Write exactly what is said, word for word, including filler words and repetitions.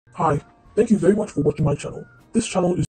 Hi, thank you very much for watching my channel. This channel is